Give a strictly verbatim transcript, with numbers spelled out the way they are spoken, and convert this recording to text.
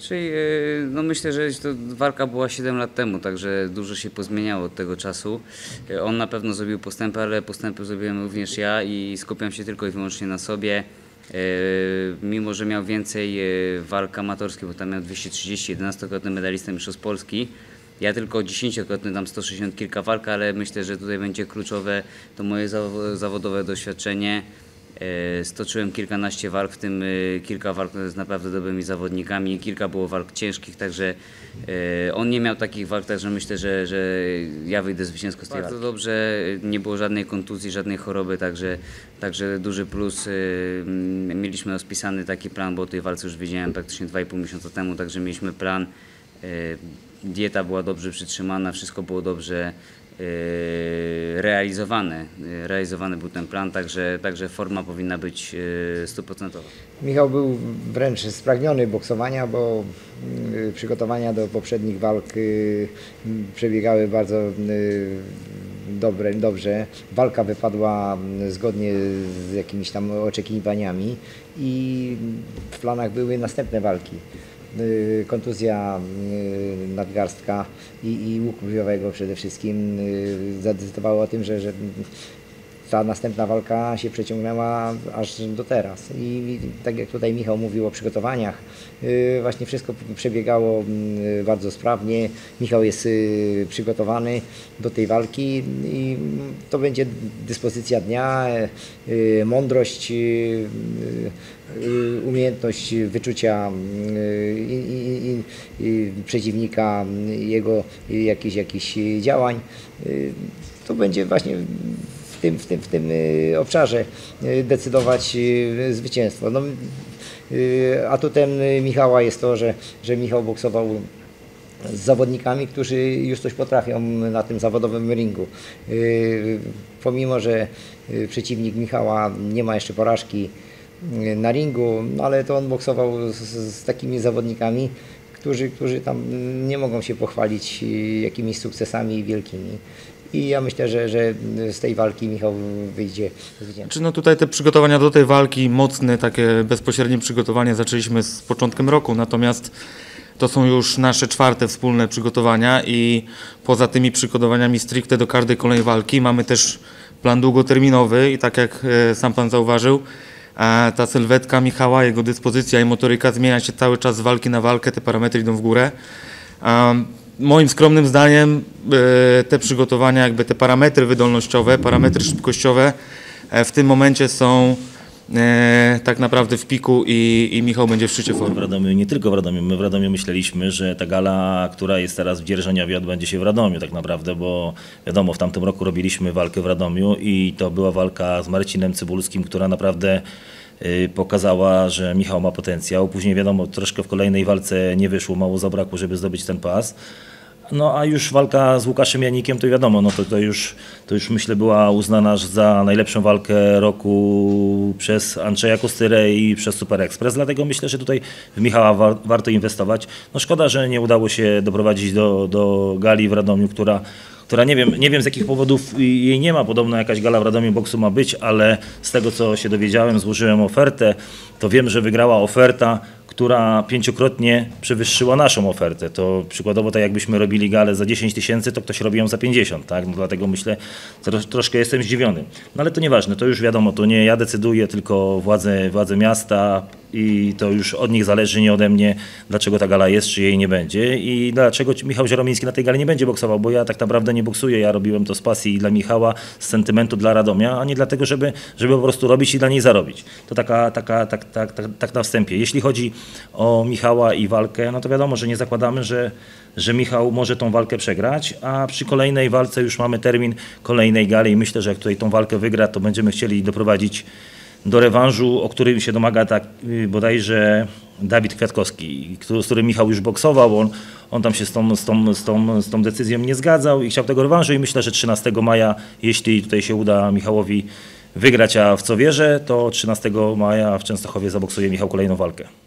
Czyli no myślę, że to walka była siedem lat temu, także dużo się pozmieniało od tego czasu. On na pewno zrobił postępy, ale postępy zrobiłem również ja i skupiam się tylko i wyłącznie na sobie. Mimo że miał więcej walk amatorskich, bo tam miał dwieście trzydzieści, jedenastokrotny medalista mistrzostw Polski. Ja tylko dziesięciokrotny, tam sto sześćdziesiąt kilka walk, ale myślę, że tutaj będzie kluczowe to moje zawodowe doświadczenie. Stoczyłem kilkanaście walk, w tym kilka walk z naprawdę dobrymi zawodnikami, kilka było walk ciężkich, także on nie miał takich walk, także myślę, że, że ja wyjdę zwycięsko z tej walki. Bardzo dobrze, nie było żadnej kontuzji, żadnej choroby, także, także duży plus. Mieliśmy rozpisany taki plan, bo o tej walce już wiedziałem praktycznie dwa i pół miesiąca temu, także mieliśmy plan. Dieta była dobrze przytrzymana, wszystko było dobrze realizowane. Realizowany był ten plan, także, także forma powinna być stuprocentowa. Michał był wręcz spragniony boksowania, bo przygotowania do poprzednich walk przebiegały bardzo dobre, dobrze. Walka wypadła zgodnie z jakimiś tam oczekiwaniami i w planach były następne walki. Kontuzja nadgarstka i, i łuku brwiowego przede wszystkim zadecydowało o tym, że, że ta następna walka się przeciągnęła aż do teraz. I tak jak tutaj Michał mówił o przygotowaniach, właśnie wszystko przebiegało bardzo sprawnie. Michał jest przygotowany do tej walki i to będzie dyspozycja dnia, mądrość, umiejętność wyczucia i, i, i przeciwnika, jego jakichś, jakichś działań. To będzie właśnie w tym, w tym, w tym obszarze decydować zwycięstwo. No, atutem Michała jest to, że, że Michał boksował z zawodnikami, którzy już coś potrafią na tym zawodowym ringu. Pomimo że przeciwnik Michała nie ma jeszcze porażki na ringu, no ale to on boksował z, z takimi zawodnikami, którzy, którzy tam nie mogą się pochwalić jakimiś sukcesami wielkimi. I ja myślę, że, że z tej walki Michał wyjdzie zwycięsko. Czy no tutaj te przygotowania do tej walki, mocne, takie bezpośrednie przygotowanie zaczęliśmy z początkiem roku, natomiast to są już nasze czwarte wspólne przygotowania i poza tymi przygotowaniami stricte do każdej kolejnej walki mamy też plan długoterminowy i tak jak sam pan zauważył, ta sylwetka Michała, jego dyspozycja i motoryka zmienia się cały czas z walki na walkę, te parametry idą w górę. Moim skromnym zdaniem te przygotowania, jakby te parametry wydolnościowe, parametry szybkościowe w tym momencie są tak naprawdę w piku i, i Michał będzie w szczycie formy. W Radomiu, nie tylko w Radomiu, my w Radomiu myśleliśmy, że ta gala, która jest teraz w Dzierżoniowie, odbędzie się w Radomiu tak naprawdę, bo wiadomo, w tamtym roku robiliśmy walkę w Radomiu i to była walka z Marcinem Cybulskim, która naprawdę pokazała, że Michał ma potencjał. Później wiadomo, troszkę w kolejnej walce nie wyszło, mało zabrakło, żeby zdobyć ten pas. No a już walka z Łukaszem Janikiem, to wiadomo, no to, to, już, to już myślę była uznana za najlepszą walkę roku przez Andrzeja Kostyrę i przez Super Express, dlatego myślę, że tutaj w Michała war, warto inwestować. No szkoda, że nie udało się doprowadzić do, do gali w Radomiu, która która nie wiem, nie wiem z jakich powodów jej nie ma, podobno jakaś gala w Radomiu boksu ma być, ale z tego co się dowiedziałem, złożyłem ofertę, to wiem, że wygrała oferta, która pięciokrotnie przewyższyła naszą ofertę. To przykładowo tak jakbyśmy robili galę za dziesięć tysięcy, to ktoś robi ją za pięćdziesiąt, tak? No dlatego myślę, tro, troszkę jestem zdziwiony. No ale to nieważne, to już wiadomo, to nie ja decyduję, tylko władze, władze miasta i to już od nich zależy, nie ode mnie, dlaczego ta gala jest, czy jej nie będzie i dlaczego Michał Żeromiński na tej gali nie będzie boksował, bo ja tak naprawdę nie boksuję, ja robiłem to z pasji dla Michała, z sentymentu dla Radomia, a nie dlatego, żeby, żeby po prostu robić i dla niej zarobić. To taka, taka, tak, tak, tak, tak na wstępie. Jeśli chodzi o Michała i walkę, no to wiadomo, że nie zakładamy, że, że Michał może tą walkę przegrać, a przy kolejnej walce już mamy termin kolejnej gali i myślę, że jak tutaj tą walkę wygra, to będziemy chcieli doprowadzić do rewanżu, o którym się domaga tak bodajże Dawid Kwiatkowski, z którym Michał już boksował, on, on tam się z tą, z, tą, z, tą, z tą decyzją nie zgadzał i chciał tego rewanżu i myślę, że trzynastego maja, jeśli tutaj się uda Michałowi wygrać, a w co wierzę, to trzynastego maja w Częstochowie zaboksuje Michał kolejną walkę.